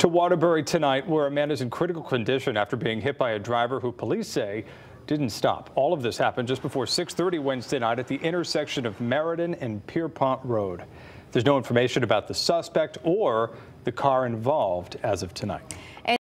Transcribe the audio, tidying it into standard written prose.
To Waterbury tonight, where a man is in critical condition after being hit by a driver who police say didn't stop. All of this happened just before 6:30 Wednesday night at the intersection of Meriden and Pierpont Road. There's no information about the suspect or the car involved as of tonight.